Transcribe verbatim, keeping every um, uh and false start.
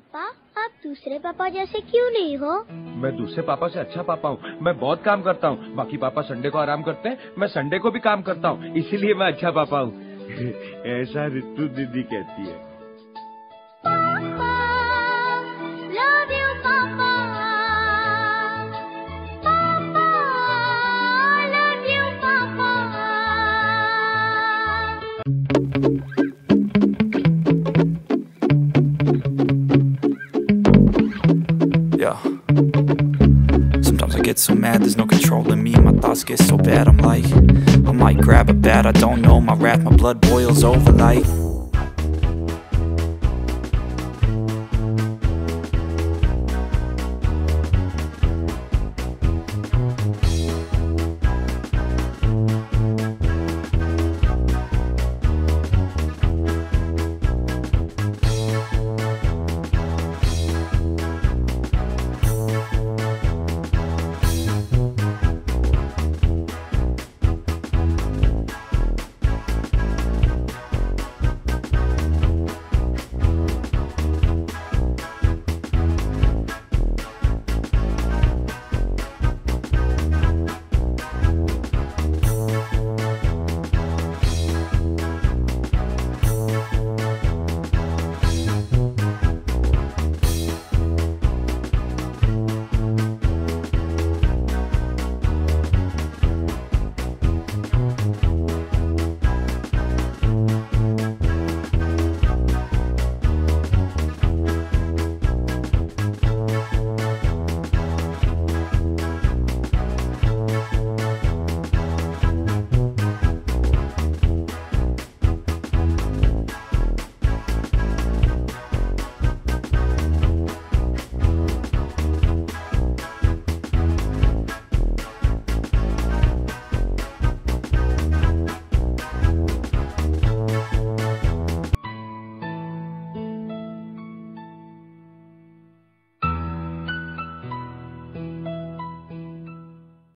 पापा, आप दूसरे पापा जैसे क्यों नहीं हो? मैं दूसरे पापा से अच्छा पापा हूँ। मैं बहुत काम करता हूँ। बाकी पापा संडे को आराम करते हैं, मैं संडे को भी काम करता हूँ, इसीलिए मैं अच्छा पापा हूँ। ऐसा रितु दीदी कहती है। पापा, love you, पापा। पापा, love you, पापा। Yeah. Sometimes I get so mad, there's no controlling me. My thoughts get so bad, I'm like, I might grab a bat, I don't know. My wrath, my blood boils over like